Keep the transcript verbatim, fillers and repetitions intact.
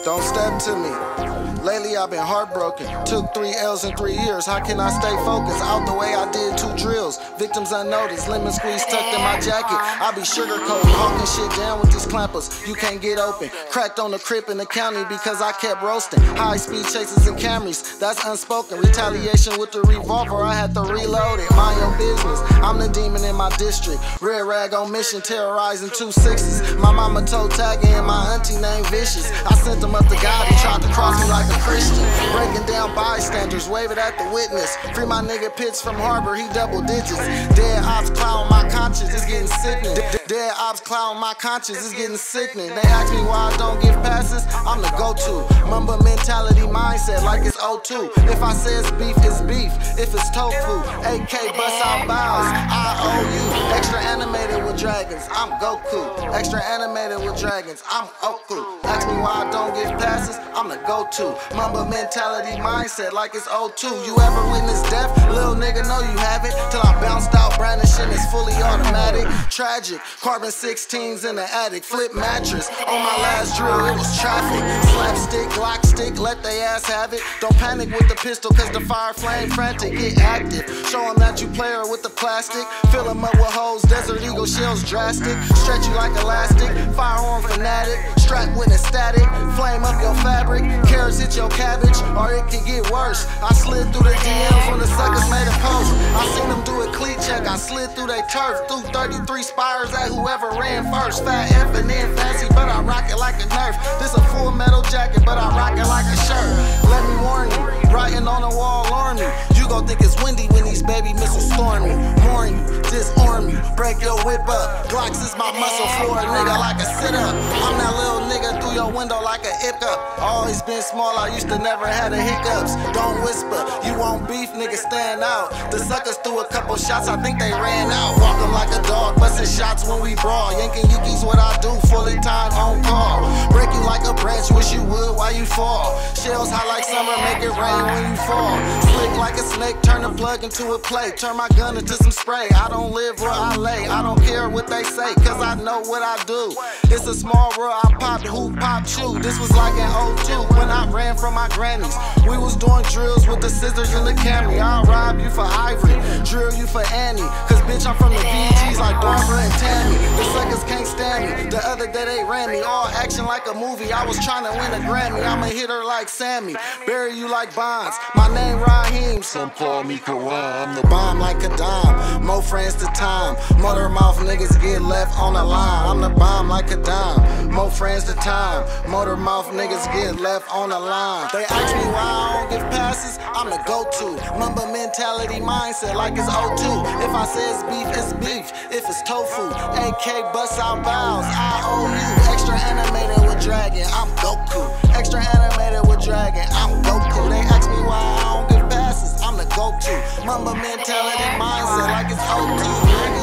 Don't step to me. Lately I've been heartbroken. Took three L's in three years. How can I stay focused? Out the way I did two drills. Victims unnoticed. Lemon squeeze tucked in my jacket. I be sugarcoating, hawking shit down with these clampers. You can't get open. Cracked on the crib in the county because I kept roasting. High speed chases and Camrys. That's unspoken. Retaliation with the revolver. I had to reload it. Mind your business. I'm the demon in my district. Red rag on mission, terrorizing two sixes. My mama told tagging and my auntie named Vicious. I sent them up to God and tried to cross me like a Christian. Breaking down bystanders, wave it at the witness. Free my nigga Pitts from Harbor, he double digits. Dead ops clown my conscience, it's getting sickening. Dead ops clown my conscience, it's getting sickening. They ask me why I don't give passes, I'm the go-to. Mamba mentality mindset like it's O two. If I say it's beef, it's beef. If it's tofu, A K bust out bows. I owe you. Extra animated with dragons, I'm Goku. Extra animated with dragons, I'm Oku. Ask me why I don't give passes, I'm the go-to. Mamba mentality mindset like it's O two. You ever witness death? Little nigga know you have it. Till I bounced out brandishing, it's fully automatic. Tragic, carbon sixteens in the attic. Flip mattress, on my last drill it was traffic. Slapstick, Glock stick, let they ass have it. Don't panic with the pistol cause the fire flame frantic. Get active, show them that you player with the plastic. Fill them up with hoes, Desert Eagle shells drastic. Stretch you like elastic, firearm fanatic. Strap with a static, flame up your fabric. Carrots hit your cabbage, or it can get worse. I slid through the D Ms when the suckers made a post. I seen them do a cleat check, I slid through they turf. Threw thirty-three spires at whoever ran first. Fat F and then fancy, but I rock it like a Nerf. This a full metal jacket, but I rock it like a shirt. Let me warn you, writing on the wall, warn you. You gon' think it's windy when these baby missiles storm you. Warn you, disarm you, break your whip up. Glocks is my muscle for a nigga like a sit-up. I'm that little nigga through your window like a hiccup. Always been small, I used to never had a hiccups. Don't whisper, you won't beef, nigga stand out. The suckers threw a couple shots, I think they ran out. Walk 'em like a dog, busting shots when we brawl. Yanking Yuki's what I do, fully time on call. Break you like a branch, wish you would while you fall. Shells hot like summer, make it rain when you fall. Slick like a snake, turn the plug into a plate. Turn my gun into some spray, I don't live where I lay. I don't care what they say, cause I know what I do. It's a small world, I popped who popped you. This was like in oh two when I ran from my grannies. We was doing drills with the scissors in the Camry. I'll rob you for Ivory, drill you for Annie. Cause bitch I'm from the V Gs like Barbara and Tammy. The suckers can't stand me, the other day they ran me. All action like a movie, I was trying to win a Grammy. I'ma hit her like Sammy, bury you like Bonds. My name Raheem, some call me Karan. I'm the bomb like a dime, more friends to time. Motor mouth niggas get left on the line. I'm the bomb like a dime, more friends to time. Motor mouth niggas get left on the line. They ask me why I don't give passes, I'm the go-to. Mamba mentality mindset like it's O two. If I say it's beef, it's beef. If it's tofu, A K bust out bows. I owe you. Extra animated with dragon, I'm Goku. Extra animated with dragon, I'm Goku. They ask me why I don't give passes, I'm the go-to. Mamba mentality mindset like it's O two.